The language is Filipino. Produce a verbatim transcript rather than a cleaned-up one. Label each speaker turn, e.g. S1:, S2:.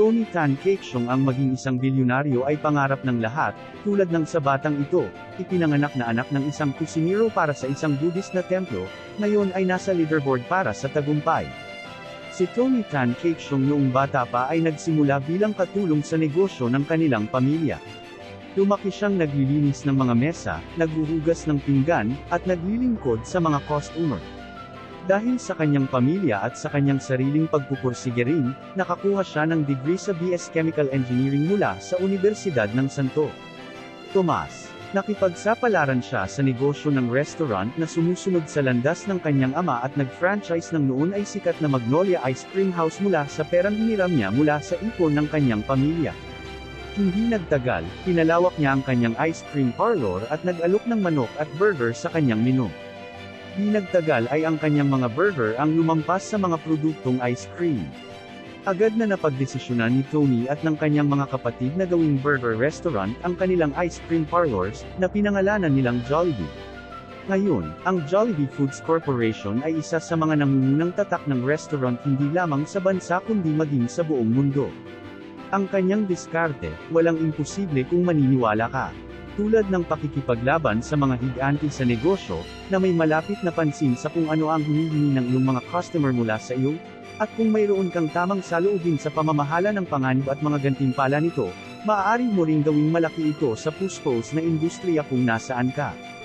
S1: Tony Tan Caktiong ang maging isang bilyonaryo ay pangarap ng lahat, tulad ng sa batang ito, ipinanganak na anak ng isang kusinero para sa isang Buddhist na templo, ngayon ay nasa leaderboard para sa tagumpay. Si Tony Tan Caktiong noong bata pa ay nagsimula bilang katulong sa negosyo ng kanilang pamilya. Lumaki siyang naglilinis ng mga mesa, naghuhugas ng pinggan, at naglilingkod sa mga customer. Dahil sa kanyang pamilya at sa kanyang sariling pagpupursige rin, nakakuha siya ng degree sa B S Chemical Engineering mula sa Universidad ng Sto. Tomas. Nakipagsapalaran siya sa negosyo ng restaurant na sumusunod sa landas ng kanyang ama at nag-franchise ng noon ay sikat na Magnolia Ice Cream House mula sa perang hiniram niya mula sa ipon ng kanyang pamilya. Hindi nagtagal, pinalawak niya ang kanyang ice cream parlor at nag-alok ng manok at burger sa kanyang menu. Di nagtagal ay ang kanyang mga burger ang lumampas sa mga produktong ice cream. Agad na napagdesisyonan ni Tony at ng kanyang mga kapatid na gawing burger restaurant ang kanilang ice cream parlors, na pinangalanan nilang Jollibee. Ngayon, ang Jollibee Foods Corporation ay isa sa mga nangungunang tatak ng restaurant hindi lamang sa bansa kundi maging sa buong mundo. Ang kanyang diskarte, walang imposible kung maniniwala ka. Tulad ng pakikipaglaban sa mga higanti sa negosyo, na may malapit na pansin sa kung ano ang hinihingi ng iyong mga customer mula sa iyo, at kung mayroon kang tamang saloobin sa pamamahala ng panganib at mga gantimpala nito, maaari mo ring gawing malaki ito sa puspos na industriya kung nasaan ka.